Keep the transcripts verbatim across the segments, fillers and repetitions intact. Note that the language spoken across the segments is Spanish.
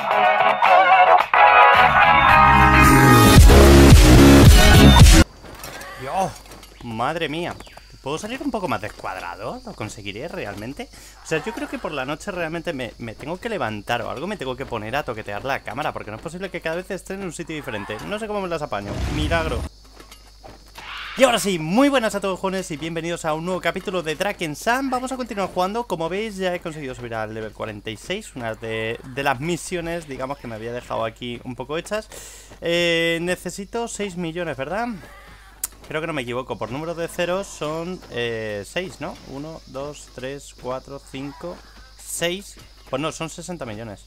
Dios, madre mía. ¿Puedo salir un poco más descuadrado? ¿Lo conseguiré realmente? O sea, yo creo que por la noche realmente me, me tengo que levantar o algo, me tengo que poner a toquetear la cámara, porque no es posible que cada vez esté en un sitio diferente. No sé cómo me las apaño. Milagro. Y ahora sí, muy buenas a todos, jóvenes, y bienvenidos a un nuevo capítulo de Drakensang. Vamos a continuar jugando. Como veis, ya he conseguido subir al level cuarenta y seis. Una de, de las misiones, digamos, que me había dejado aquí un poco hechas. eh, Necesito seis millones, ¿verdad? Creo que no me equivoco, por número de ceros son eh, seis, ¿no? uno, dos, tres, cuatro, cinco, seis. Pues no, son sesenta millones.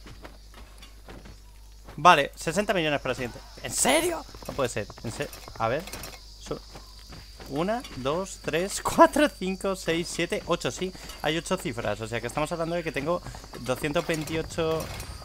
Vale, sesenta millones para el siguiente. ¿En serio? No puede ser. ¿En serio? A ver. uno, dos, tres, cuatro, cinco, seis, siete, ocho, sí. Hay ocho cifras, o sea que estamos hablando de que tengo doscientos veintiocho...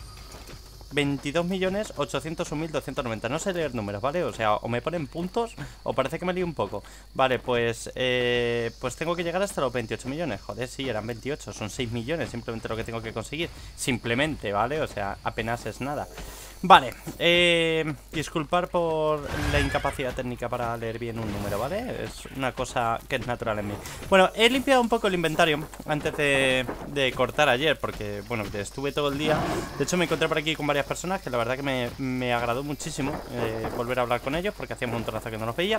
veintidós millones ochocientos un mil doscientos noventa. No sé leer números, ¿vale? O sea, o me ponen puntos o parece que me lío un poco. Vale, pues eh, pues tengo que llegar hasta los veintiocho millones. Joder, sí, eran veintiocho, son seis millones simplemente lo que tengo que conseguir. Simplemente, ¿vale? O sea, apenas es nada. Vale, eh, disculpar por la incapacidad técnica para leer bien un número, ¿vale? Es una cosa que es natural en mí. Bueno, he limpiado un poco el inventario antes de, de cortar ayer, porque, bueno, estuve todo el día. De hecho, me encontré por aquí con varias personas que la verdad que me, me agradó muchísimo eh, volver a hablar con ellos, porque hacía un montonazo que no los veía.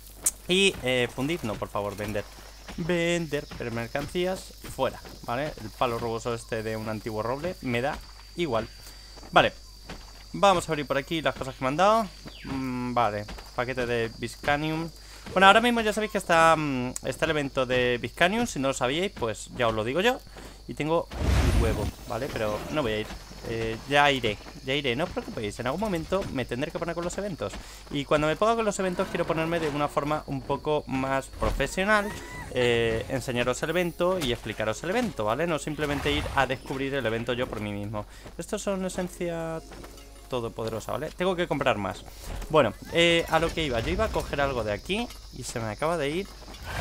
Y eh, fundir, no, por favor, vender. Vender, pero mercancías fuera, ¿vale? El palo rugoso este de un antiguo roble me da igual. Vale. Vamos a abrir por aquí las cosas que me han dado. mm, Vale, paquete de Viscanium. Bueno, ahora mismo ya sabéis que está, mm, está el evento de Viscanium. Si no lo sabíais, pues ya os lo digo yo. Y tengo un huevo, ¿vale? Pero no voy a ir, eh, ya iré, ya iré, no os preocupéis. En algún momento me tendré que poner con los eventos. Y cuando me ponga con los eventos quiero ponerme de una forma un poco más profesional, eh, enseñaros el evento y explicaros el evento, ¿vale? No simplemente ir a descubrir el evento yo por mí mismo. Estos son esencia todopoderosa, ¿vale? Tengo que comprar más. Bueno, eh, a lo que iba. Yo iba a coger algo de aquí y se me acaba de ir.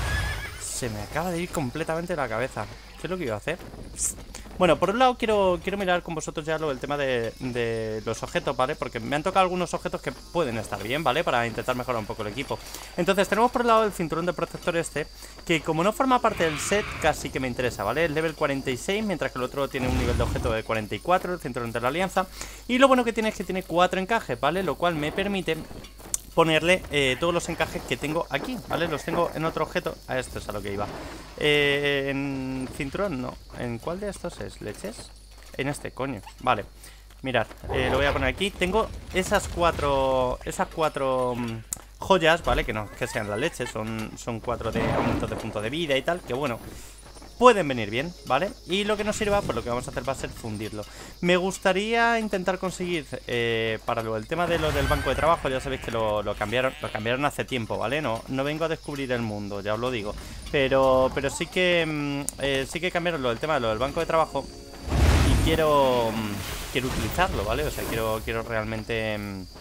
Se me acaba de ir completamente la cabeza. ¿Qué es lo que iba a hacer? Bueno, por un lado quiero, quiero mirar con vosotros ya lo del tema de, de los objetos, ¿vale? Porque me han tocado algunos objetos que pueden estar bien, ¿vale? Para intentar mejorar un poco el equipo. Entonces tenemos por un lado el cinturón de protector este, que como no forma parte del set, casi que me interesa, ¿vale? Es level cuarenta y seis, mientras que el otro tiene un nivel de objeto de cuarenta y cuatro, el cinturón de la alianza. Y lo bueno que tiene es que tiene cuatro encajes, ¿vale? Lo cual me permite ponerle eh, todos los encajes que tengo aquí, ¿vale? Los tengo en otro objeto. A esto es a lo que iba. eh, En cinturón, no. ¿En cuál de estos es? ¿Leches? En este, coño. Vale. Mirad, eh, lo voy a poner aquí. Tengo esas cuatro Esas cuatro um, joyas, ¿vale? Que no que sean las leches. Son, son cuatro de aumentos de punto de vida y tal. Que bueno, pueden venir bien, ¿vale? Y lo que nos sirva, pues lo que vamos a hacer va a ser fundirlo. Me gustaría intentar conseguir eh, para lo, el tema de lo del banco de trabajo. Ya sabéis que lo, lo cambiaron Lo cambiaron hace tiempo, ¿vale? No, no vengo a descubrir el mundo, ya os lo digo. Pero, pero sí que eh, sí que cambiaron lo del tema de lo del banco de trabajo. Y quiero Quiero utilizarlo, ¿vale? O sea, quiero, quiero realmente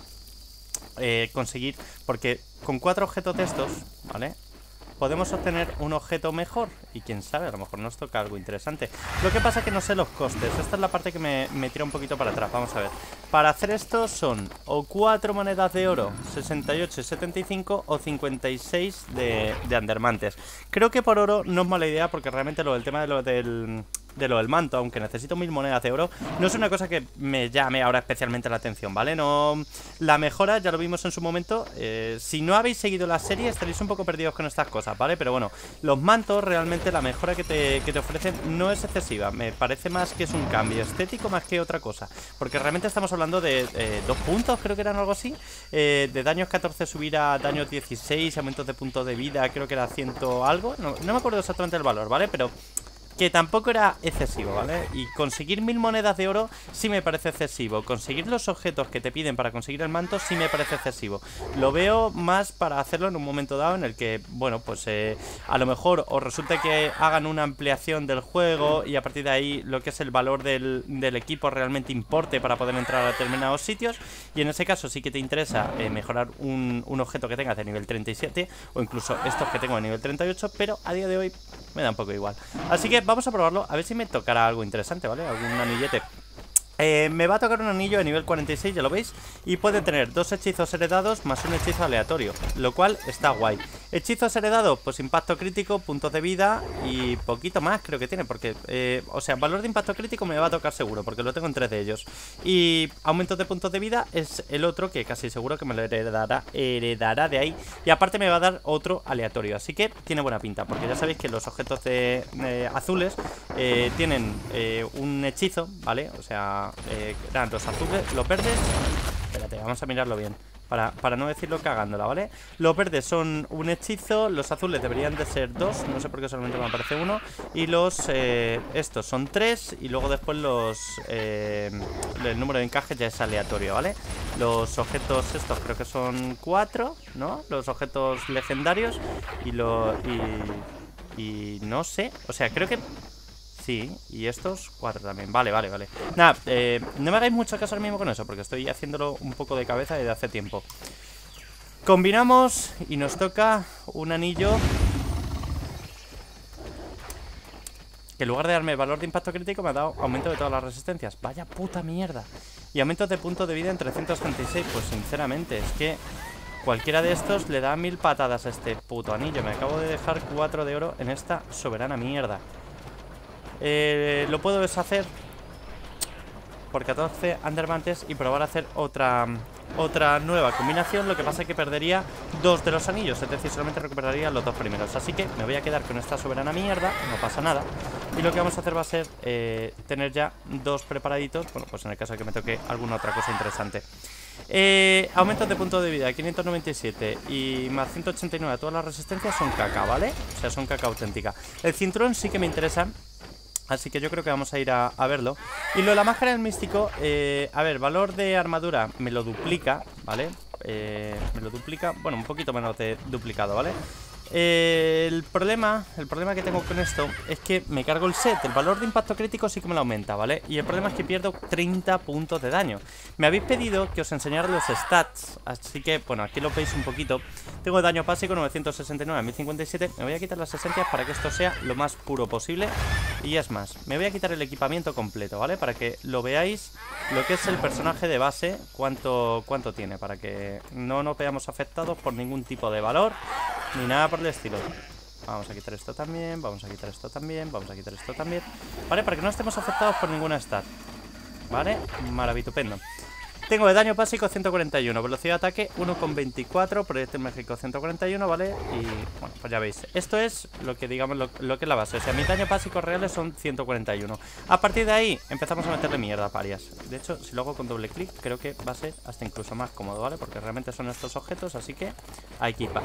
eh, conseguir. Porque con cuatro objetos de estos, ¿vale? Podemos obtener un objeto mejor. Y quién sabe, a lo mejor nos toca algo interesante. Lo que pasa es que no sé los costes. Esta es la parte que me, me tira un poquito para atrás. Vamos a ver. Para hacer esto son o cuatro monedas de oro, sesenta y ocho y setenta y cinco, o cincuenta y seis de, de andermantes. Creo que por oro no es mala idea, porque realmente lo del tema de lo del... de lo del manto, aunque necesito mil monedas de oro, no es una cosa que me llame ahora especialmente la atención, ¿vale? No, la mejora ya lo vimos en su momento. eh, Si no habéis seguido la serie estaréis un poco perdidos con estas cosas, ¿vale? Pero bueno, los mantos realmente la mejora que te, que te ofrecen no es excesiva. Me parece más que es un cambio estético más que otra cosa, porque realmente estamos hablando de eh, dos puntos, creo que eran algo así, eh, de daños catorce subir a daños dieciséis, aumentos de puntos de vida, creo que era ciento algo, no, no me acuerdo exactamente el valor, ¿vale? Pero que tampoco era excesivo, ¿vale? Y conseguir mil monedas de oro sí me parece excesivo. Conseguir los objetos que te piden para conseguir el manto sí me parece excesivo. Lo veo más para hacerlo en un momento dado en el que, bueno, pues eh, a lo mejor os resulta que hagan una ampliación del juego y a partir de ahí lo que es el valor del, del equipo realmente importe para poder entrar a determinados sitios. Y en ese caso sí que te interesa eh, mejorar un, un objeto que tengas de nivel treinta y siete o incluso estos que tengo de nivel treinta y ocho, pero a día de hoy me da un poco igual. Así que vamos a probarlo, a ver si me tocará algo interesante, ¿vale? Algún anillete Eh, me va a tocar un anillo de nivel cuarenta y seis, ya lo veis. Y puede tener dos hechizos heredados más un hechizo aleatorio, lo cual está guay. Hechizos heredados, pues impacto crítico, puntos de vida y poquito más creo que tiene. Porque, eh, o sea, valor de impacto crítico me va a tocar seguro, porque lo tengo en tres de ellos. Y aumento de puntos de vida es el otro, que casi seguro que me lo heredará, heredará de ahí. Y aparte me va a dar otro aleatorio, así que tiene buena pinta. Porque ya sabéis que los objetos de, eh, azules eh, tienen eh, un hechizo, ¿vale? O sea... Eh, eran los azules, los verdes. Espérate, vamos a mirarlo bien para, para no decirlo cagándola, ¿vale? Los verdes son un hechizo, los azules deberían de ser dos, no sé por qué solamente me aparece uno. Y los, eh, estos son tres. Y luego después los, eh, el número de encajes ya es aleatorio, ¿vale? Los objetos estos creo que son cuatro, ¿no? Los objetos legendarios. Y lo, y, y no sé, o sea, creo que... Sí, y estos cuatro también. Vale, vale, vale. Nada, eh, no me hagáis mucho caso ahora mismo con eso, porque estoy haciéndolo un poco de cabeza desde hace tiempo. Combinamos y nos toca un anillo que en lugar de darme valor de impacto crítico me ha dado aumento de todas las resistencias. Vaya puta mierda. Y aumentos de puntos de vida en trescientos treinta y seis. Pues sinceramente, es que cualquiera de estos le da mil patadas a este puto anillo. Me acabo de dejar cuatro de oro en esta soberana mierda. Eh, lo puedo deshacer por catorce undermantes y probar a hacer otra otra nueva combinación. Lo que pasa es que perdería dos de los anillos, es decir, solamente recuperaría los dos primeros. Así que me voy a quedar con esta soberana mierda, no pasa nada. Y lo que vamos a hacer va a ser eh, tener ya dos preparaditos. Bueno, pues en el caso de que me toque alguna otra cosa interesante. Eh, aumentos de puntos de vida, quinientos noventa y siete y más ciento ochenta y nueve a todas las resistencias son caca, ¿vale? O sea, son caca auténtica. El cinturón sí que me interesa, así que yo creo que vamos a ir a, a verlo. Y lo de la máscara del místico, eh, a ver, valor de armadura me lo duplica, ¿vale? Eh, me lo duplica, bueno, un poquito menos de duplicado, ¿vale? Eh, el problema, el problema que tengo con esto es que me cargo el set. El valor de impacto crítico sí que me lo aumenta, ¿vale? Y el problema es que pierdo treinta puntos de daño. Me habéis pedido que os enseñara los stats, así que, bueno, aquí lo veis un poquito. Tengo daño básico novecientos sesenta y nueve a mil cincuenta y siete. Me voy a quitar las esencias para que esto sea lo más puro posible. Y es más, me voy a quitar el equipamiento completo, ¿vale? Para que lo veáis lo que es el personaje de base, cuánto, cuánto tiene, para que no nos veamos afectados por ningún tipo de valor ni nada por el estilo. Vamos a quitar esto también, vamos a quitar esto también, vamos a quitar esto también, ¿vale? Para que no estemos afectados por ninguna stat, ¿vale? Maravitupendo. Tengo de daño básico ciento cuarenta y uno, velocidad de ataque uno coma veinticuatro, proyectil mágico ciento cuarenta y uno, ¿vale? Y bueno, pues ya veis, esto es lo que digamos, lo, lo que es la base. O sea, mis daños básicos reales son ciento cuarenta y uno. A partir de ahí empezamos a meterle mierda a varias. De hecho, si lo hago con doble clic, creo que va a ser hasta incluso más cómodo, ¿vale? Porque realmente son estos objetos, así que a equipar.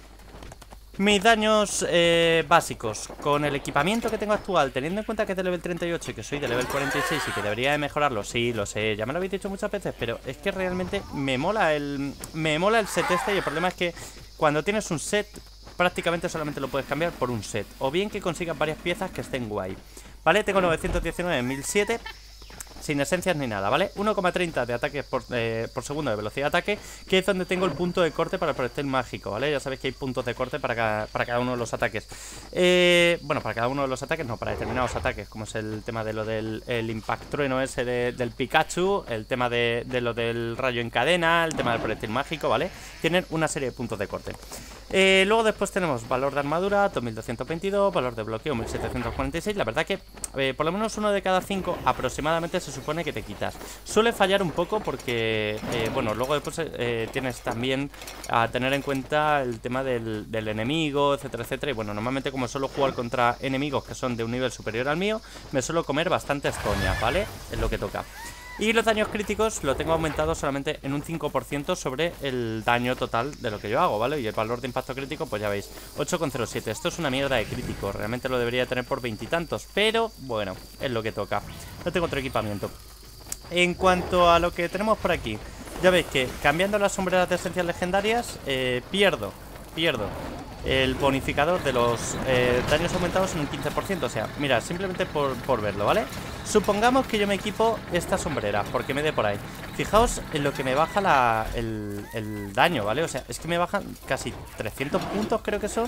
Mis daños eh, básicos con el equipamiento que tengo actual, teniendo en cuenta que es de level treinta y ocho y que soy de level cuarenta y seis y que debería de mejorarlo, sí, lo sé, ya me lo habéis dicho muchas veces, pero es que realmente me mola el me mola el set este. Y el problema es que cuando tienes un set, prácticamente solamente lo puedes cambiar por un set, o bien que consigas varias piezas que estén guay, ¿vale? Tengo novecientos diecinueve en mil siete, sin esencias ni nada, ¿vale? uno coma treinta de ataque por, eh, por segundo de velocidad de ataque, que es donde tengo el punto de corte para el proyectil mágico, ¿vale? Ya sabéis que hay puntos de corte para cada, para cada uno de los ataques. Eh, bueno, para cada uno de los ataques, no, para determinados ataques, como es el tema de lo del el impact trueno ese de, del Pikachu, el tema de, de lo del rayo en cadena, el tema del proyectil mágico, ¿vale? Tienen una serie de puntos de corte. Eh, luego después tenemos valor de armadura dos mil doscientos veintidós, valor de bloqueo mil setecientos cuarenta y seis. La verdad que eh, por lo menos uno de cada cinco aproximadamente se supone que te quitas. Suele fallar un poco porque, eh, bueno, luego después eh, tienes también a tener en cuenta el tema del, del enemigo, etcétera, etcétera. Y bueno, normalmente como suelo jugar contra enemigos que son de un nivel superior al mío, me suelo comer bastantes coñas, ¿vale? Es lo que toca. Y los daños críticos lo tengo aumentado solamente en un cinco por ciento sobre el daño total de lo que yo hago, ¿vale? Y el valor de impacto crítico, pues ya veis, ocho coma cero siete. Esto es una mierda de crítico, realmente lo debería tener por veintitantos, pero bueno, es lo que toca. No tengo otro equipamiento. En cuanto a lo que tenemos por aquí, ya veis que cambiando las sombreras de esencias legendarias, eh, pierdo, pierdo el bonificador de los eh, daños aumentados en un quince por ciento. O sea, mira, simplemente por, por verlo, ¿vale? Supongamos que yo me equipo esta sombrera, porque me dé por ahí. Fijaos en lo que me baja la, el, el daño, ¿vale? O sea, es que me bajan casi trescientos puntos, creo que son.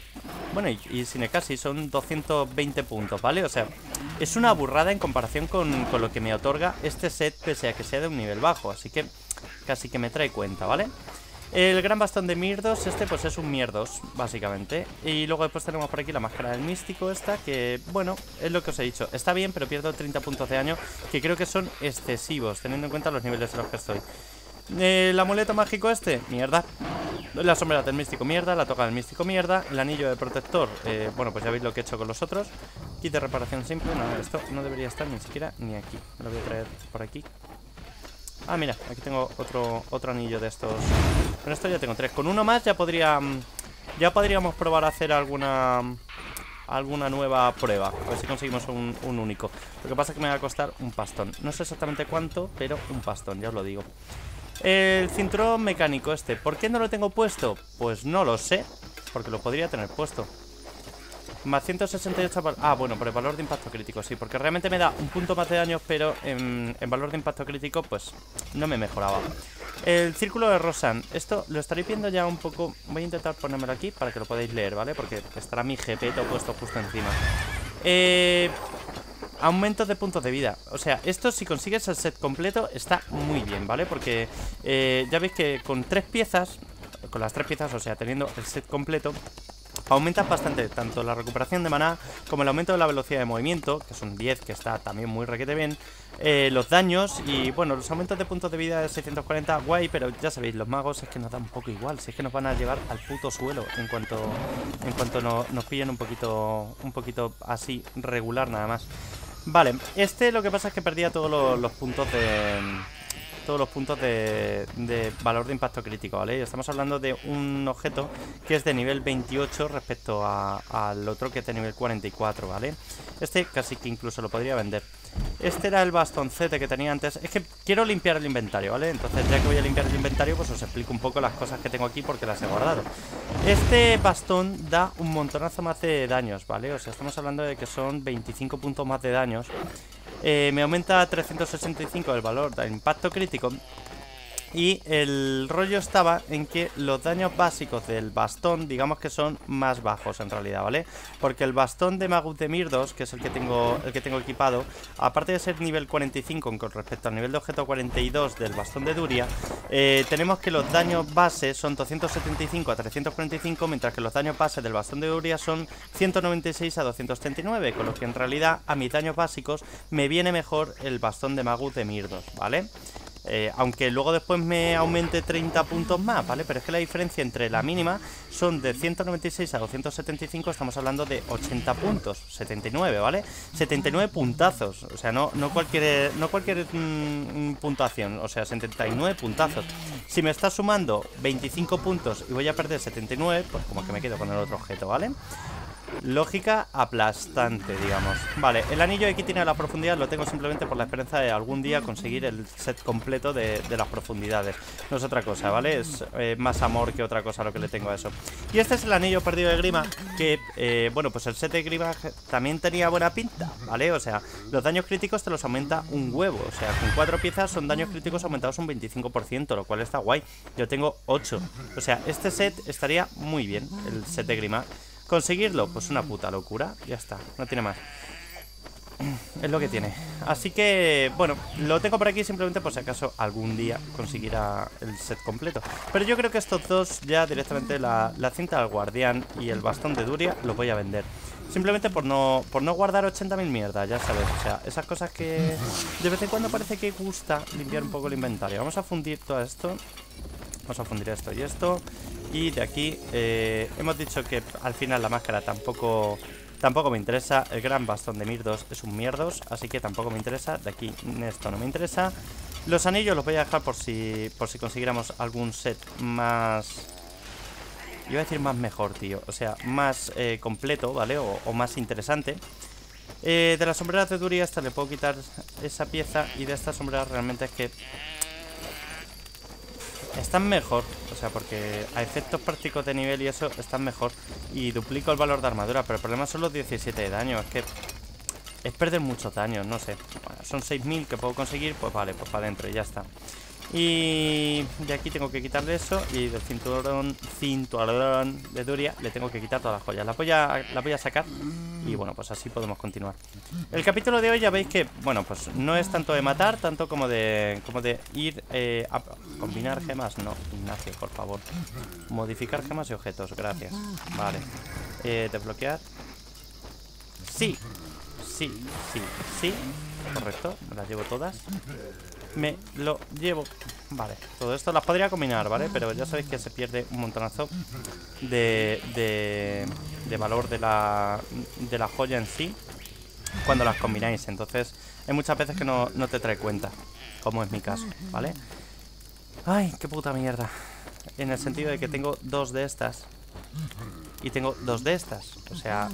Bueno, y, y sin el casi son doscientos veinte puntos, ¿vale? O sea, es una burrada en comparación con, con lo que me otorga este set, pese a que sea de un nivel bajo. Así que casi que me trae cuenta, ¿vale? El gran bastón de Mirdos, este pues es un Mierdos, básicamente. Y luego después tenemos por aquí la máscara del místico esta, que, bueno, es lo que os he dicho. Está bien, pero pierdo treinta puntos de daño, que creo que son excesivos, teniendo en cuenta los niveles en los que estoy. El amuleto mágico este, mierda. La sombra del místico, mierda. La toca del místico, mierda. El anillo de protector, eh, bueno, pues ya veis lo que he hecho con los otros. Kit de reparación simple, no, esto no debería estar ni siquiera ni aquí. Lo voy a traer por aquí. Ah, mira, aquí tengo otro, otro anillo de estos. Con esto ya tengo tres. Con uno más ya podría... Ya podríamos probar a hacer alguna... Alguna nueva prueba. A ver si conseguimos un, un único. Lo que pasa es que me va a costar un pastón. No sé exactamente cuánto, pero un pastón, ya os lo digo. El cinturón mecánico este, ¿por qué no lo tengo puesto? Pues no lo sé, porque lo podría tener puesto. Más ciento sesenta y ocho... Ah, bueno, por el valor de impacto crítico, sí. Porque realmente me da un punto más de daño, pero en, en valor de impacto crítico, pues no me mejoraba. El círculo de Rosan, esto lo estaréis viendo ya un poco. Voy a intentar ponérmelo aquí para que lo podáis leer, ¿vale? Porque estará mi G P todo puesto justo encima. Eh... Aumento de puntos de vida. O sea, esto si consigues el set completo está muy bien, ¿vale? Porque eh, ya veis que con tres piezas, con las tres piezas, o sea, teniendo el set completo, aumentas bastante tanto la recuperación de maná como el aumento de la velocidad de movimiento, que son diez, que está también muy requete bien, eh, los daños y, bueno, los aumentos de puntos de vida de seiscientos cuarenta, guay, pero ya sabéis, los magos es que nos da un poco igual, si es que nos van a llevar al puto suelo en cuanto en cuanto no, nos pillen un poquito, un poquito así regular nada más. Vale, este lo que pasa es que perdía todos los, los puntos de... Todos los puntos de, de valor de impacto crítico, ¿vale? Y estamos hablando de un objeto que es de nivel veintiocho respecto a, al otro que es de nivel cuarenta y cuatro, ¿vale? Este casi que incluso lo podría vender. Este era el bastoncete que tenía antes. Es que quiero limpiar el inventario, ¿vale? Entonces ya que voy a limpiar el inventario, pues os explico un poco las cosas que tengo aquí porque las he guardado. Este bastón da un montonazo más de daños, ¿vale? O sea, estamos hablando de que son veinticinco puntos más de daños. Eh, me aumenta a trescientos sesenta y cinco el valor del impacto crítico. Y el rollo estaba en que los daños básicos del bastón, digamos que son más bajos en realidad, ¿vale? Porque el bastón de Magus de Mirdos, que es el que tengo el que tengo equipado, aparte de ser nivel cuarenta y cinco con respecto al nivel de objeto cuarenta y dos del bastón de Duria, eh, tenemos que los daños base son doscientos setenta y cinco a trescientos cuarenta y cinco, mientras que los daños base del bastón de Duria son ciento noventa y seis a doscientos treinta y nueve, con lo que en realidad a mis daños básicos me viene mejor el bastón de Magus de Mirdos, ¿vale? Eh, aunque luego después me aumente treinta puntos más, ¿vale? Pero es que la diferencia entre la mínima son de ciento noventa y seis a doscientos setenta y cinco, estamos hablando de ochenta puntos, setenta y nueve, ¿vale? setenta y nueve puntazos, o sea, no, no cualquier, no cualquier mm, puntuación, o sea, setenta y nueve puntazos. Si me está sumando veinticinco puntos y voy a perder setenta y nueve, pues como que me quedo con el otro objeto, ¿vale? Lógica aplastante, digamos. Vale, el anillo aquí tiene la profundidad. Lo tengo simplemente por la esperanza de algún día conseguir el set completo de, de las profundidades. No es otra cosa, ¿vale? Es eh, más amor que otra cosa lo que le tengo a eso. Y este es el anillo perdido de Grima. Que, eh, bueno, pues el set de Grima también tenía buena pinta, ¿vale? O sea, los daños críticos te los aumenta un huevo. O sea, con cuatro piezas son daños críticos aumentados un veinticinco por ciento, lo cual está guay. Yo tengo ocho. O sea, este set estaría muy bien, el set de Grima. ¿Conseguirlo? Pues una puta locura. Ya está, no tiene más. Es lo que tiene. Así que, bueno, lo tengo por aquí simplemente por si acaso algún día consiguiera el set completo. Pero yo creo que estos dos ya directamente, la, la cinta del guardián y el bastón de Duria, los voy a vender. Simplemente por no, por no guardar ochenta mil mierdas, ya sabes. O sea, esas cosas que de vez en cuando parece que gusta limpiar un poco el inventario. Vamos a fundir todo esto. Vamos a fundir esto y esto. Y de aquí eh, hemos dicho que al final la máscara tampoco tampoco me interesa. El gran bastón de Mirdos es un mierdos, así que tampoco me interesa. De aquí esto no me interesa. Los anillos los voy a dejar por si por si consiguiéramos algún set más... Iba a decir más mejor, tío. O sea, más eh, completo, ¿vale? O, o más interesante. Eh, de las sombreras de Duria esta le puedo quitar esa pieza. Y de estas sombreras realmente es que... están mejor, o sea, porque a efectos prácticos de nivel y eso están mejor. Y duplico el valor de armadura, pero el problema son los diecisiete de daño. Es que es perder muchos daños, no sé. Bueno, son seis mil que puedo conseguir, pues vale, pues para adentro y ya está. Y de aquí tengo que quitarle eso. Y del cinturón, cinturón de Duria le tengo que quitar todas las joyas. La voy a, la voy a sacar. Y bueno, pues así podemos continuar. El capítulo de hoy ya veis que, bueno, pues no es tanto de matar, tanto como de como de ir eh, a combinar gemas. No, Ignacio, por favor. Modificar gemas y objetos, gracias. Vale, eh, desbloquear. Sí, sí, sí, sí. Correcto, me las llevo todas. Me lo llevo. Vale, todo esto las podría combinar, ¿vale? Pero ya sabéis que se pierde un montonazo de, de, de valor de la, de la joya en sí cuando las combináis. Entonces hay muchas veces que no, no te trae cuenta, como es mi caso, ¿vale? Ay, qué puta mierda. En el sentido de que tengo dos de estas y tengo dos de estas. O sea,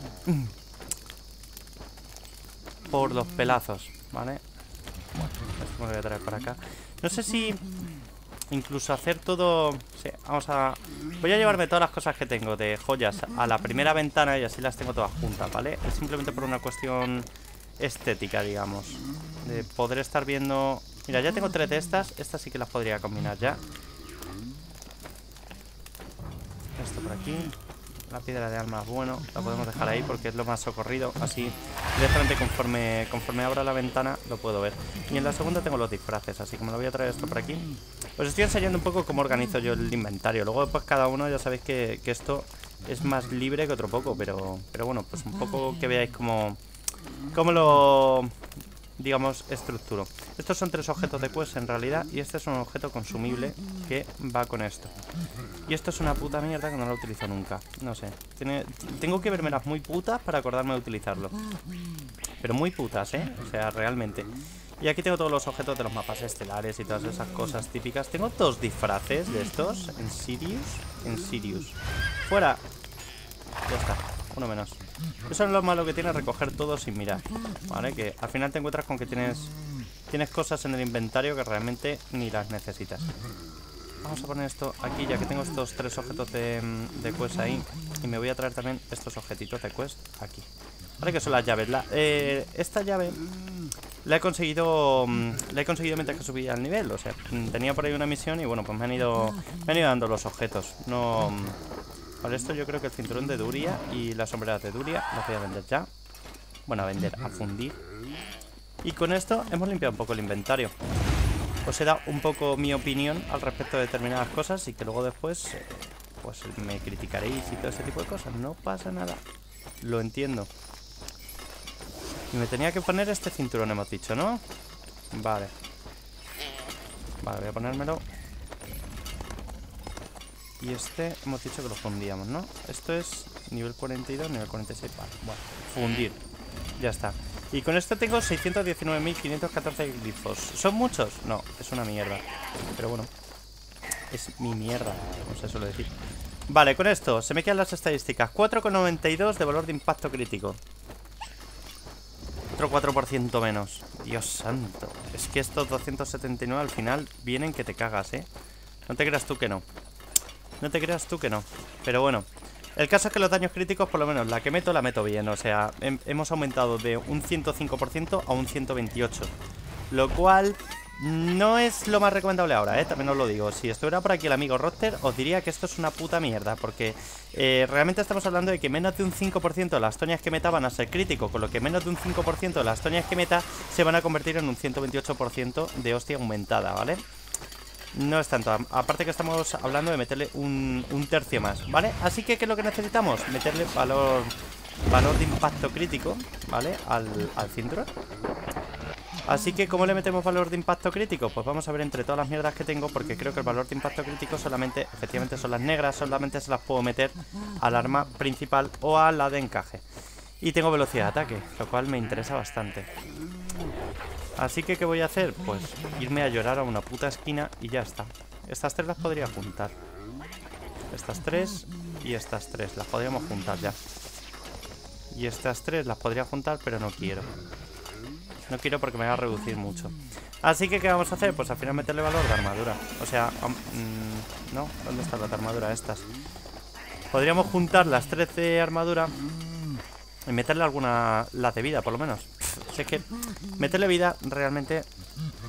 por los pelazos, ¿vale? Bueno, esto me lo voy a traer para acá. No sé si incluso hacer todo... Sí, vamos a... Voy a llevarme todas las cosas que tengo de joyas a la primera ventana y así las tengo todas juntas, ¿vale? Es simplemente por una cuestión estética, digamos. De poder estar viendo... Mira, ya tengo tres de estas. Estas sí que las podría combinar ya. Esto por aquí. La piedra de alma, bueno, la podemos dejar ahí porque es lo más socorrido. Así, directamente conforme, conforme abra la ventana lo puedo ver. Y en la segunda tengo los disfraces, así que me lo voy a traer esto por aquí. Os estoy enseñando un poco cómo organizo yo el inventario. Luego pues cada uno ya sabéis que, que esto es más libre que otro poco. Pero, pero bueno, pues un poco que veáis cómo, cómo lo... digamos, estructuro. Estos son tres objetos de quest en realidad. Y este es un objeto consumible que va con esto. Y esto es una puta mierda que no lo utilizo nunca. No sé, Tiene, tengo que vermelas muy putas para acordarme de utilizarlo. Pero muy putas, ¿eh? O sea, realmente. Y aquí tengo todos los objetos de los mapas estelares y todas esas cosas típicas. Tengo dos disfraces de estos. En Sirius. En Sirius. Fuera. Ya está, uno menos. Eso es lo malo que tiene recoger todo sin mirar, ¿vale? Que al final te encuentras con que tienes Tienes cosas en el inventario que realmente ni las necesitas. Vamos a poner esto aquí, ya que tengo estos tres objetos de, de quest ahí. Y me voy a traer también estos objetitos de quest aquí, ¿vale? Que son las llaves. La, eh, esta llave la he conseguido La he conseguido mientras que subía al nivel. O sea, tenía por ahí una misión y bueno, pues me han ido Me han ido dando los objetos. No... Vale, esto yo creo que el cinturón de Duria y las sombreras de Duria las voy a vender ya. Bueno, a vender, a fundir. Y con esto hemos limpiado un poco el inventario. Os he dado un poco mi opinión al respecto de determinadas cosas y que luego después eh, pues me criticaréis y todo ese tipo de cosas. No pasa nada, lo entiendo. Y me tenía que poner este cinturón, hemos dicho, ¿no? Vale. Vale, voy a ponérmelo. Y este hemos dicho que lo fundíamos, ¿no? Esto es nivel cuarenta y dos, nivel cuarenta y seis. Vale, bueno, fundir. Ya está. Y con esto tengo seiscientos diecinueve mil quinientos catorce glifos. ¿Son muchos? No, es una mierda. Pero bueno, es mi mierda, como se suele decir. Vale, con esto se me quedan las estadísticas. cuatro coma noventa y dos de valor de impacto crítico. Otro cuatro por ciento menos. Dios santo. Es que estos doscientos setenta y nueve al final vienen que te cagas, ¿eh? No te creas tú que no. No te creas tú que no. Pero bueno, el caso es que los daños críticos, por lo menos la que meto, la meto bien. O sea, he, hemos aumentado de un ciento cinco por ciento a un ciento veintiocho. Lo cual no es lo más recomendable ahora, ¿eh? También os lo digo. Si estuviera por aquí el amigo Roster, os diría que esto es una puta mierda. Porque eh, realmente estamos hablando de que menos de un cinco por ciento de las toñas que meta van a ser críticos. Con lo que menos de un cinco por ciento de las toñas que meta se van a convertir en un ciento veintiocho por ciento de hostia aumentada, ¿vale? No es tanto, aparte que estamos hablando de meterle un, un tercio más, ¿vale? Así que, ¿qué es lo que necesitamos? Meterle valor valor de impacto crítico, ¿vale? Al, al cinturón. Así que, ¿cómo le metemos valor de impacto crítico? Pues vamos a ver entre todas las mierdas que tengo, porque creo que el valor de impacto crítico solamente, efectivamente son las negras, solamente se las puedo meter al arma principal o a la de encaje. Y tengo velocidad de ataque, lo cual me interesa bastante. Así que, ¿qué voy a hacer? Pues irme a llorar a una puta esquina y ya está. Estas tres las podría juntar. Estas tres y estas tres las podríamos juntar ya. Y estas tres las podría juntar, pero no quiero. No quiero porque me va a reducir mucho. Así que, ¿qué vamos a hacer? Pues al final meterle valor de armadura. O sea, um, mmm, ¿no? ¿Dónde están las armaduras estas? Podríamos juntar las tres de armadura y meterle alguna... las de vida, por lo menos. Si es que meterle vida realmente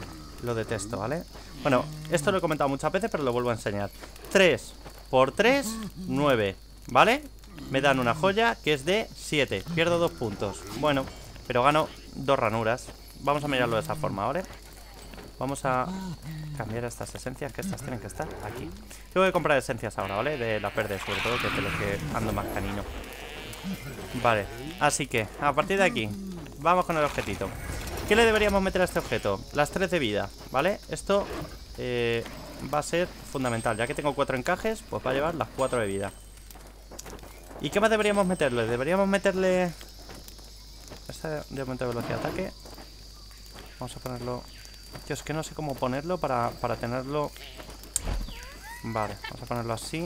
lo detesto, ¿vale? Bueno, esto lo he comentado muchas veces, pero lo vuelvo a enseñar. Tres por tres, nueve, ¿vale? Me dan una joya que es de siete. Pierdo dos puntos. Bueno, pero gano dos ranuras. Vamos a mirarlo de esa forma, ¿vale? Vamos a cambiar estas esencias, que estas tienen que estar aquí. Tengo que comprar esencias ahora, ¿vale? De las verdes, sobre todo, que es de los que ando más canino. Vale, así que a partir de aquí vamos con el objetito. ¿Qué le deberíamos meter a este objeto? Las tres de vida, ¿vale? Esto eh, va a ser fundamental. Ya que tengo cuatro encajes, pues va a llevar las cuatro de vida. ¿Y qué más deberíamos meterle? Deberíamos meterle este de aumento de velocidad de ataque. Vamos a ponerlo... Tío, es que no sé cómo ponerlo para, para tenerlo... Vale, vamos a ponerlo así.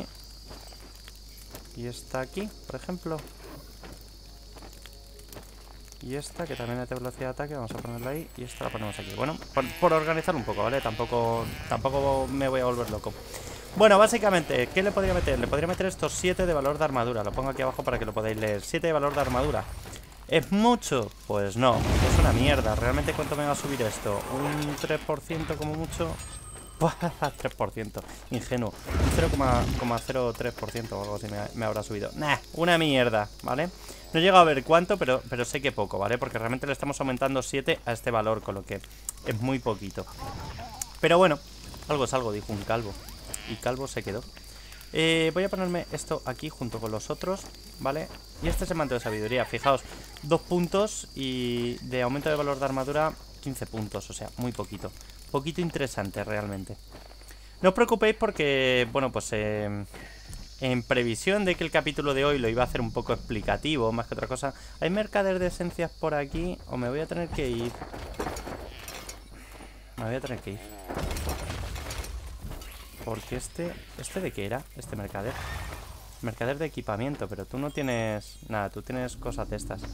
Y esta aquí, por ejemplo. Y esta, que también es de velocidad de ataque, vamos a ponerla ahí. Y esta la ponemos aquí. Bueno, por, por organizar un poco, ¿vale? Tampoco, tampoco me voy a volver loco. Bueno, básicamente, ¿qué le podría meter? Le podría meter estos siete de valor de armadura. Lo pongo aquí abajo para que lo podáis leer. siete de valor de armadura. ¿Es mucho? Pues no, es una mierda. ¿Realmente cuánto me va a subir esto? ¿Un tres por ciento como mucho? tres por ciento, ingenuo. Un cero coma cero tres por ciento o algo así me, me habrá subido. Nah, una mierda, ¿vale? No he llegado a ver cuánto, pero, pero sé que poco, ¿vale? Porque realmente le estamos aumentando siete a este valor, con lo que es muy poquito. Pero bueno, algo es algo, dijo un calvo. Y calvo se quedó. Eh, voy a ponerme esto aquí junto con los otros, ¿vale? Y este es el manto de sabiduría, fijaos, dos puntos y de aumento de valor de armadura quince puntos, o sea, muy poquito. Poquito interesante realmente. No os preocupéis porque, bueno, pues eh, en previsión de que el capítulo de hoy lo iba a hacer un poco explicativo, más que otra cosa. ¿Hay mercader de esencias por aquí? ¿O me voy a tener que ir? Me voy a tener que ir. Porque este... ¿Este de qué era? Este mercader. Mercader de equipamiento, pero tú no tienes... Nada, tú tienes cosas de estas.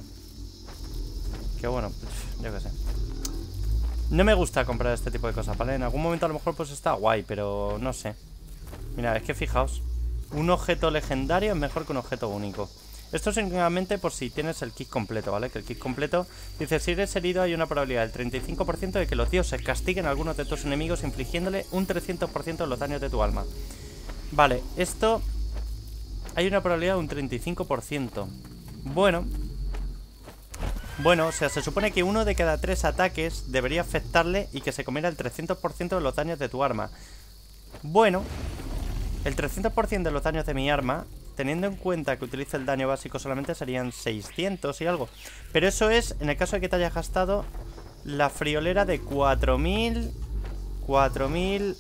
Que bueno, yo qué sé. No me gusta comprar este tipo de cosas, ¿vale? En algún momento a lo mejor pues está guay, pero no sé. Mira, es que fijaos, un objeto legendario es mejor que un objeto único. Esto es únicamente por si tienes el kit completo, ¿vale? Que el kit completo dice, si eres herido hay una probabilidad del treinta y cinco por ciento de que los dioses castiguen a algunos de tus enemigos infligiéndole un trescientos por ciento de los daños de tu alma. Vale, esto... Hay una probabilidad de un treinta y cinco por ciento. Bueno... Bueno, o sea, se supone que uno de cada tres ataques debería afectarle y que se comiera el trescientos por ciento de los daños de tu arma. Bueno, el trescientos por ciento de los daños de mi arma, teniendo en cuenta que utilizo el daño básico solamente serían seiscientos y algo. Pero eso es en el caso de que te hayas gastado la friolera de cuatro mil, cuatro mil,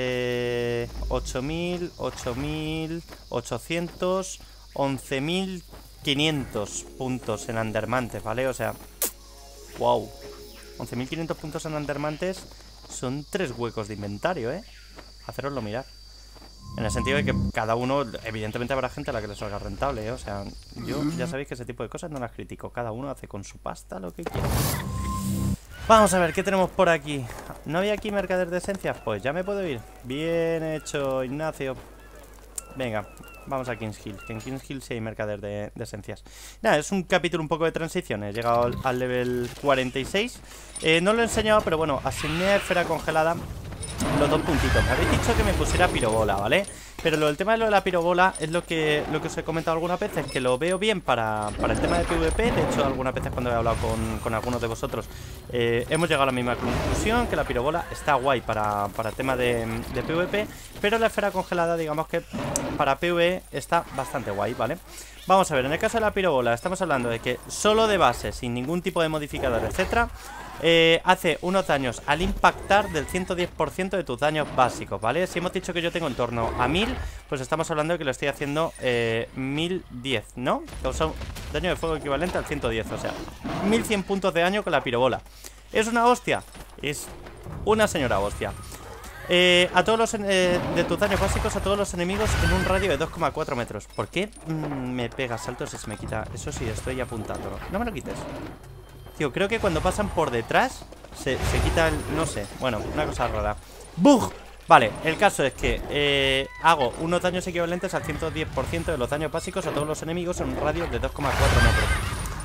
eh, ocho mil, ocho mil, ochocientos, once mil quinientos puntos en Andermantes, ¿vale? O sea, wow, once mil quinientos puntos en Andermantes son tres huecos de inventario, ¿eh? Haceroslo mirar. En el sentido de que cada uno, evidentemente habrá gente a la que le salga rentable, ¿eh? O sea, yo ya sabéis que ese tipo de cosas no las critico. Cada uno hace con su pasta lo que quiere. Vamos a ver, ¿qué tenemos por aquí? ¿No había aquí mercader de esencias? Pues ya me puedo ir. Bien hecho, Ignacio. Venga, vamos a Kings Hill, que en Kings Hill sí hay mercader de, de esencias. Nada, es un capítulo un poco de transición. He llegado al, al level cuarenta y seis. eh, No lo he enseñado, pero bueno, asigné a esfera congelada los dos puntitos. Me habéis dicho que me pusiera pirobola, ¿vale? Pero lo del tema de lo de la pirobola es lo que, lo que os he comentado algunas veces, que lo veo bien para, para el tema de PvP. De hecho, algunas veces cuando he hablado con, con algunos de vosotros eh, hemos llegado a la misma conclusión, que la pirobola está guay para, para el tema de, de PvP. Pero la esfera congelada, digamos que para PvE está bastante guay, ¿vale? Vamos a ver, en el caso de la pirobola estamos hablando de que solo de base, sin ningún tipo de modificador, etcétera, eh, hace unos daños al impactar del ciento diez por ciento de tus daños básicos, ¿vale? Si hemos dicho que yo tengo en torno a mil, pues estamos hablando de que lo estoy haciendo eh, mil diez, ¿no? Causa un daño de fuego equivalente al ciento diez, o sea, mil cien puntos de daño con la pirobola. ¿Es una hostia? Es una señora hostia. Eh, a todos los eh, de tus daños básicos a todos los enemigos en un radio de dos coma cuatro metros. ¿Por qué mm, me pega saltos y se me quita? Eso sí, estoy apuntándolo. No me lo quites. Tío, creo que cuando pasan por detrás se, se quita el... no sé, bueno, una cosa rara. ¡Bug! Vale, el caso es que eh, hago unos daños equivalentes al ciento diez por ciento de los daños básicos a todos los enemigos en un radio de dos coma cuatro metros. O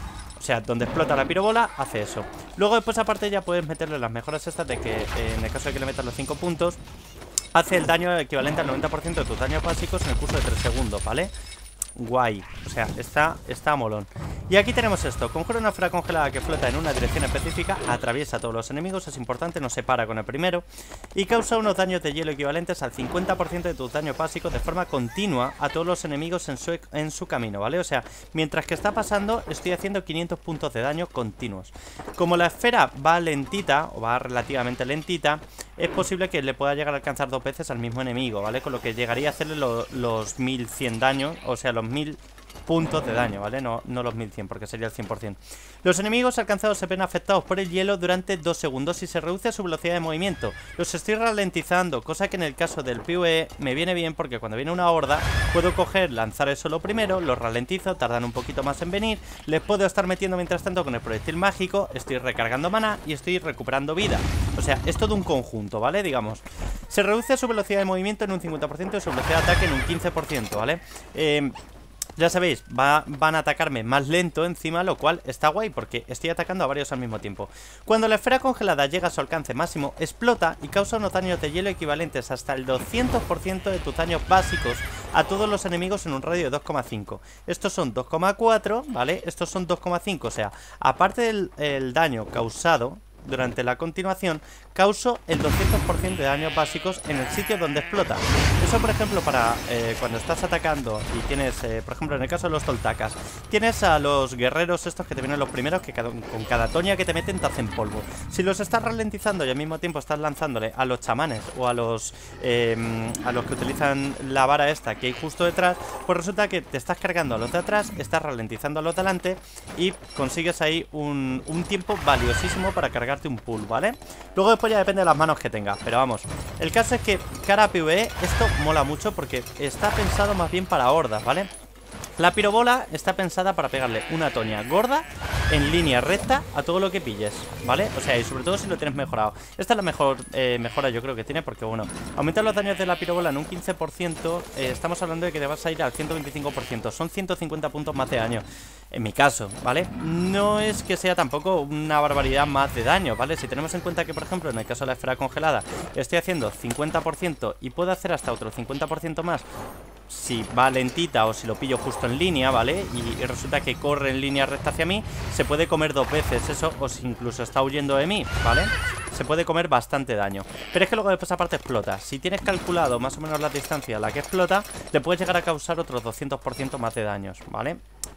sea, donde explota la pirobola, hace eso. Luego después aparte ya puedes meterle las mejoras estas de que eh, en el caso de que le metas los cinco puntos, hace el daño equivalente al noventa por ciento de tus daños básicos en el curso de tres segundos, ¿vale? Guay, o sea, está, está molón. Y aquí tenemos esto, conjura una esfera congelada que flota en una dirección específica, atraviesa a todos los enemigos, es importante, no se para con el primero, y causa unos daños de hielo equivalentes al cincuenta por ciento de tus daños básicos de forma continua a todos los enemigos en su, en su camino, ¿vale? O sea, mientras que está pasando, estoy haciendo quinientos puntos de daño continuos. Como la esfera va lentita, o va relativamente lentita, es posible que le pueda llegar a alcanzar dos veces al mismo enemigo, ¿vale? Con lo que llegaría a hacerle lo, los mil cien daños, o sea, los mil puntos de daño, ¿vale? No, no los mil cien, porque sería el cien por cien. Los enemigos alcanzados se ven afectados por el hielo durante dos segundos y se reduce su velocidad de movimiento. Los estoy ralentizando, cosa que en el caso del PvE me viene bien porque cuando viene una horda puedo coger, lanzar eso lo primero, los ralentizo, tardan un poquito más en venir, les puedo estar metiendo mientras tanto con el proyectil mágico, estoy recargando maná y estoy recuperando vida. O sea, es todo un conjunto, ¿vale? Digamos, se reduce su velocidad de movimiento en un cincuenta por ciento y su velocidad de ataque en un quince por ciento, ¿vale? Eh... Ya sabéis, va, van a atacarme más lento encima, lo cual está guay porque estoy atacando a varios al mismo tiempo. Cuando la esfera congelada llega a su alcance máximo, explota y causa unos daños de hielo equivalentes hasta el doscientos por ciento de tus daños básicos a todos los enemigos en un radio de dos coma cinco. Estos son dos coma cuatro, ¿vale? Estos son dos coma cinco, o sea, aparte del el daño causado durante la continuación, causo el doscientos por ciento de daños básicos en el sitio donde explota. Eso, por ejemplo, para eh, cuando estás atacando y tienes, eh, por ejemplo, en el caso de los toltacas, tienes a los guerreros estos que te vienen los primeros, que cada, con cada toña que te meten te hacen polvo. Si los estás ralentizando y al mismo tiempo estás lanzándole a los chamanes o a los eh, a los que utilizan la vara esta que hay justo detrás, pues resulta que te estás cargando a los de atrás, estás ralentizando a los de delante y consigues ahí un, un tiempo valiosísimo para cargar un pool, ¿vale? Luego después ya depende de las manos que tengas, pero vamos, el caso es que cara a PvE esto mola mucho porque está pensado más bien para hordas, ¿vale? La pirobola está pensada para pegarle una toña gorda en línea recta a todo lo que pilles, ¿vale? O sea, y sobre todo si lo tienes mejorado. Esta es la mejor eh, mejora yo creo que tiene porque, bueno, aumentar los daños de la pirobola en un quince por ciento, eh, estamos hablando de que te vas a ir al ciento veinticinco por ciento. Son ciento cincuenta puntos más de daño, en mi caso, ¿vale? No es que sea tampoco una barbaridad más de daño, ¿vale? Si tenemos en cuenta que, por ejemplo, en el caso de la esfera congelada estoy haciendo cincuenta por ciento y puedo hacer hasta otro cincuenta por ciento más si va lentita o si lo pillo justo en línea, ¿vale? Y, y resulta que corre en línea recta hacia mí, se puede comer dos veces eso, o si incluso está huyendo de mí, ¿vale? Se puede comer bastante daño. Pero es que luego después aparte explota. Si tienes calculado más o menos la distancia a la que explota, te puedes llegar a causar otros doscientos por ciento más de daños, ¿vale?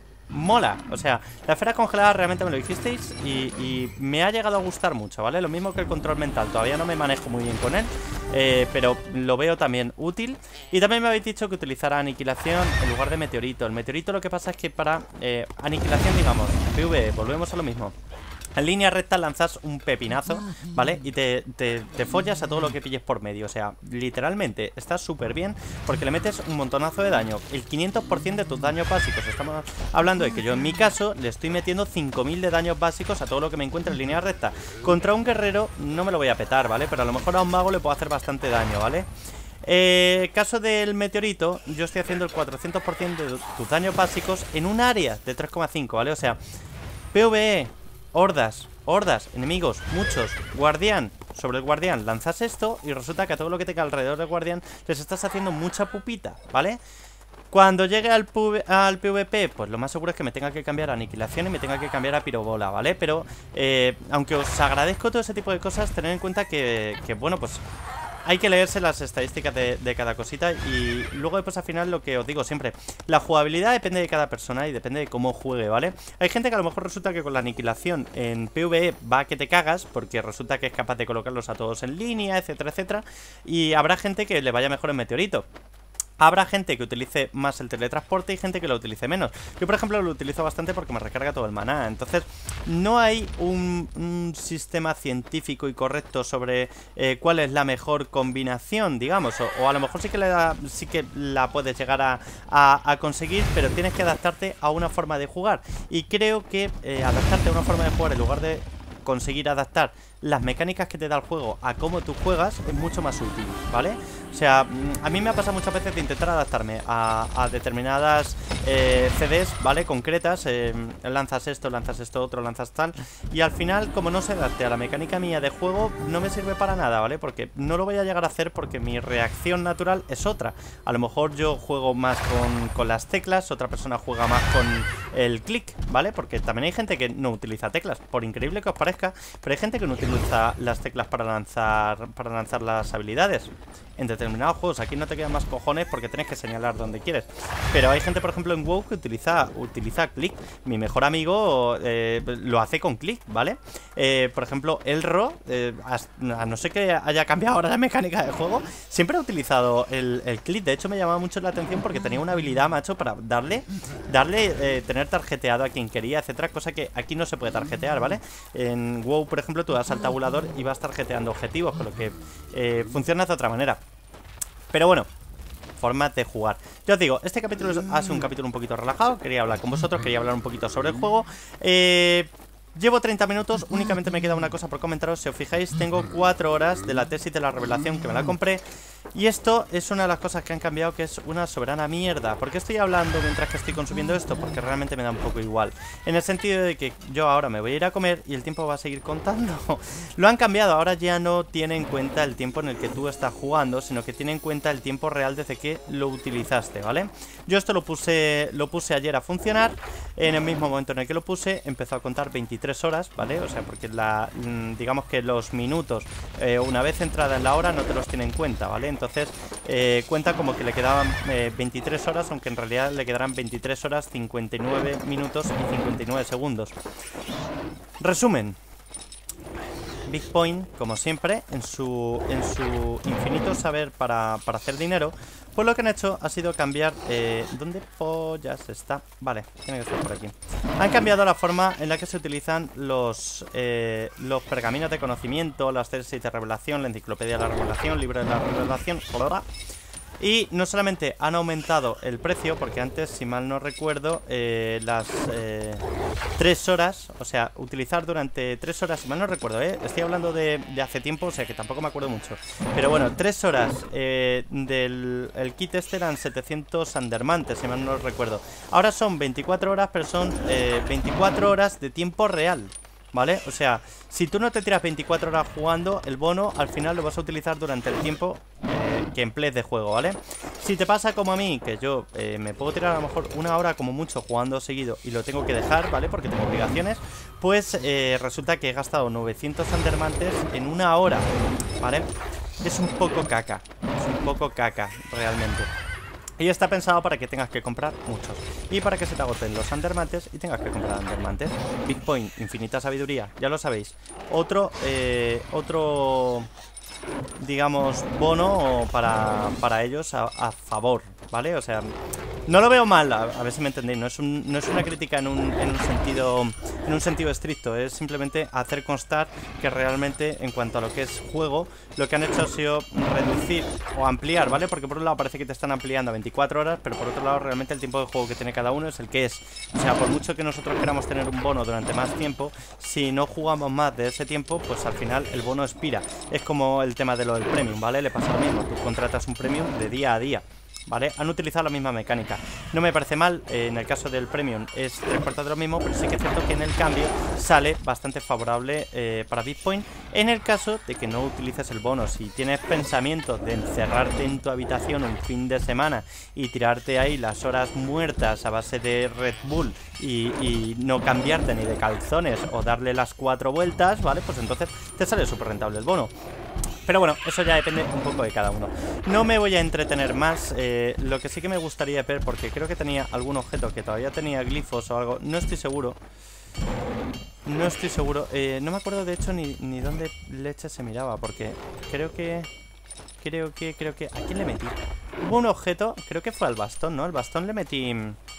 Mola, o sea, la esfera congelada realmente me lo dijisteis y, y me ha llegado a gustar mucho, ¿vale? Lo mismo que el control mental, todavía no me manejo muy bien con él, eh, pero lo veo también útil. Y también me habéis dicho que utilizara aniquilación en lugar de meteorito. El meteorito lo que pasa es que para eh, aniquilación, digamos, PvE, volvemos a lo mismo. En línea recta lanzas un pepinazo, ¿vale? Y te, te, te follas a todo lo que pilles por medio. O sea, literalmente está súper bien porque le metes un montonazo de daño. El quinientos por ciento de tus daños básicos. Estamos hablando de que yo en mi caso le estoy metiendo cinco mil de daños básicos a todo lo que me encuentre en línea recta. Contra un guerrero no me lo voy a petar, ¿vale? Pero a lo mejor a un mago le puedo hacer bastante daño, ¿vale? Eh, caso del meteorito, yo estoy haciendo el cuatrocientos por ciento de tus daños básicos en un área de tres coma cinco, ¿vale? O sea, PvE, hordas, hordas, enemigos, muchos, guardián. Sobre el guardián lanzas esto y resulta que a todo lo que tenga alrededor del guardián les estás haciendo mucha pupita, ¿vale? Cuando llegue al, al PvP, pues lo más seguro es que me tenga que cambiar a aniquilación y me tenga que cambiar a pirobola, ¿vale? Pero, eh, aunque os agradezco todo ese tipo de cosas, tened en cuenta que, que bueno, pues hay que leerse las estadísticas de, de cada cosita. Y luego después al final lo que os digo siempre, la jugabilidad depende de cada persona y depende de cómo juegue, ¿vale? Hay gente que a lo mejor resulta que con la aniquilación en PvE va que te cagas, porque resulta que es capaz de colocarlos a todos en línea, etcétera, etcétera. Y habrá gente que le vaya mejor en meteorito. Habrá gente que utilice más el teletransporte y gente que lo utilice menos. Yo, por ejemplo, lo utilizo bastante porque me recarga todo el maná. Entonces, no hay un, un sistema científico y correcto sobre eh, cuál es la mejor combinación, digamos. O, o a lo mejor sí que la, sí que la puedes llegar a, a, a conseguir, pero tienes que adaptarte a una forma de jugar. Y creo que eh, adaptarte a una forma de jugar en lugar de conseguir adaptar las mecánicas que te da el juego a cómo tú juegas es mucho más útil, ¿vale? O sea, a mí me ha pasado muchas veces de intentar adaptarme a, a determinadas eh, C Ds, ¿vale? Concretas, eh, lanzas esto, lanzas esto otro, lanzas tal, y al final, como no se adapte a la mecánica mía de juego, no me sirve para nada, ¿vale? Porque no lo voy a llegar a hacer porque mi reacción natural es otra. A lo mejor yo juego más con, con las teclas, otra persona juega más con el clic, ¿vale? Porque también hay gente que no utiliza teclas, por increíble que os parezca, pero hay gente que no utiliza las teclas para lanzar, para lanzar las habilidades. En determinados juegos aquí no te quedan más cojones porque tienes que señalar donde quieres. Pero hay gente, por ejemplo, en WoW que utiliza, utiliza clic. Mi mejor amigo eh, lo hace con clic, ¿vale? Eh, por ejemplo, Elro, eh, a no ser que haya cambiado ahora la mecánica del juego, siempre ha utilizado el, el clic. De hecho, me llamaba mucho la atención porque tenía una habilidad, macho, para darle, darle eh, tener tarjeteado a quien quería, etcétera. Cosa que aquí no se puede tarjetear, ¿vale? En WoW, por ejemplo, tú das al tabulador y vas tarjeteando objetivos, con lo que eh, funciona de otra manera. Pero bueno, formas de jugar. Ya os digo, este capítulo ha sido un capítulo un poquito relajado. Quería hablar con vosotros, quería hablar un poquito sobre el juego. Eh... Llevo treinta minutos, únicamente me queda una cosa por comentaros. Si os fijáis, tengo cuatro horas de la tesis de la revelación que me la compré. Y esto es una de las cosas que han cambiado, que es una soberana mierda. ¿Por qué estoy hablando mientras que estoy consumiendo esto? Porque realmente me da un poco igual. En el sentido de que yo ahora me voy a ir a comer y el tiempo va a seguir contando. Lo han cambiado, ahora ya no tiene en cuenta el tiempo en el que tú estás jugando, sino que tiene en cuenta el tiempo real desde que lo utilizaste, ¿vale? Yo esto lo puse, lo puse ayer a funcionar. En el mismo momento en el que lo puse, empezó a contar veintitrés horas, ¿vale? O sea, porque la, digamos que los minutos, eh, una vez entrada en la hora, no te los tiene en cuenta, ¿vale? Entonces, eh, cuenta como que le quedaban eh, veintitrés horas, aunque en realidad le quedarán veintitrés horas, cincuenta y nueve minutos y cincuenta y nueve segundos. Resumen. Big Point, como siempre, en su, en su infinito saber para, para hacer dinero, pues lo que han hecho ha sido cambiar... Eh, ¿Dónde pollas está? Vale, tiene que estar por aquí. Han cambiado la forma en la que se utilizan los, eh, los pergaminos de conocimiento, las tesis de revelación, la enciclopedia de la revelación, libro de la revelación... Bla, y no solamente han aumentado el precio, porque antes, si mal no recuerdo, eh, las eh, tres horas, o sea, utilizar durante tres horas, si mal no recuerdo, ¿eh? Estoy hablando de, de hace tiempo, o sea que tampoco me acuerdo mucho. Pero bueno, tres horas eh, del el kit este eran setecientos andermantes, si mal no recuerdo. Ahora son veinticuatro horas, pero son eh, veinticuatro horas de tiempo real, ¿vale? O sea, si tú no te tiras veinticuatro horas jugando, el bono al final lo vas a utilizar durante el tiempo eh, que emplees de juego, ¿vale? Si te pasa como a mí, que yo eh, me puedo tirar a lo mejor una hora como mucho jugando seguido y lo tengo que dejar, ¿vale? Porque tengo obligaciones, pues eh, resulta que he gastado novecientos andermantes en una hora, ¿vale? Es un poco caca, es un poco caca, realmente. Y está pensado para que tengas que comprar muchos y para que se te agoten los andermantes y tengas que comprar andermantes. Big Point, infinita sabiduría, ya lo sabéis. Otro, eh, otro, digamos, bono para, para ellos a, a favor, ¿vale? O sea, no lo veo mal, a, a ver si me entendéis. No es, un, no es una crítica en un, en un sentido en un sentido estricto, es simplemente hacer constar que realmente en cuanto a lo que es juego, lo que han hecho ha sido reducir o ampliar, ¿vale? Porque por un lado parece que te están ampliando a veinticuatro horas, pero por otro lado realmente el tiempo de juego que tiene cada uno es el que es. O sea, por mucho que nosotros queramos tener un bono durante más tiempo, si no jugamos más de ese tiempo, pues al final el bono expira. Es como el tema de lo del premium, ¿vale? Le pasa lo mismo, tú contratas un premium de día a día, ¿vale? Han utilizado la misma mecánica. No me parece mal, eh, en el caso del Premium es tres cuartos de lo mismo, pero sí que es cierto que en el cambio sale bastante favorable eh, para Big Point. En el caso de que no utilices el bono, si tienes pensamiento de encerrarte en tu habitación un fin de semana y tirarte ahí las horas muertas a base de Red Bull y, y no cambiarte ni de calzones o darle las cuatro vueltas, ¿vale? Pues entonces te sale súper rentable el bono. Pero bueno, eso ya depende un poco de cada uno. No me voy a entretener más. eh, Lo que sí que me gustaría ver, porque creo que tenía algún objeto que todavía tenía glifos o algo. No estoy seguro. No estoy seguro. eh, No me acuerdo de hecho ni, ni dónde leche se miraba, porque creo que... Creo que, creo que... ¿A quién le metí? Hubo un objeto, creo que fue al bastón, ¿no? Al bastón le metí...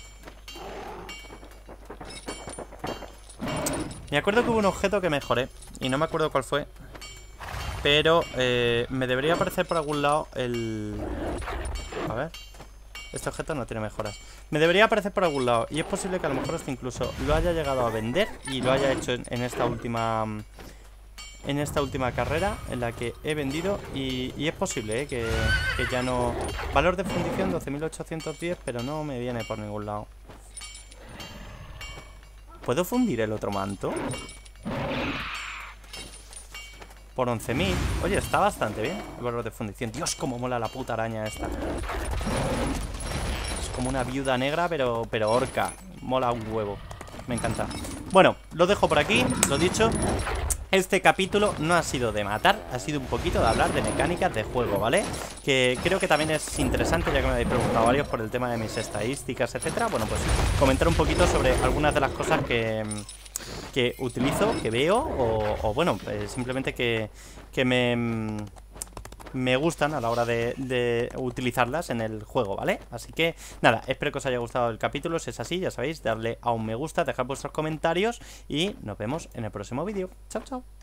Me acuerdo que hubo un objeto que mejoré y no me acuerdo cuál fue. Pero eh, me debería aparecer por algún lado el... A ver. Este objeto no tiene mejoras. Me debería aparecer por algún lado. Y es posible que a lo mejor este incluso lo haya llegado a vender y lo haya hecho en, en esta última... en esta última carrera en la que he vendido. Y, y es posible, ¿eh? que, que ya no... Valor de fundición doce mil ochocientos diez, pero no me viene por ningún lado. ¿Puedo fundir el otro manto? Por once mil. Oye, está bastante bien el valor de fundición. Dios, cómo mola la puta araña esta. Es como una viuda negra, pero, pero orca. Mola un huevo. Me encanta. Bueno, lo dejo por aquí, lo dicho. Este capítulo no ha sido de matar, ha sido un poquito de hablar de mecánicas de juego, ¿vale? Que creo que también es interesante, ya que me habéis preguntado varios por el tema de mis estadísticas, etcétera. Bueno, pues comentar un poquito sobre algunas de las cosas que... que utilizo, que veo o, o bueno, pues simplemente que, que me, me gustan a la hora de, de utilizarlas en el juego, ¿vale? Así que nada, espero que os haya gustado el capítulo. Si es así, ya sabéis, darle a un me gusta, dejar vuestros comentarios y nos vemos en el próximo vídeo. Chao, chao.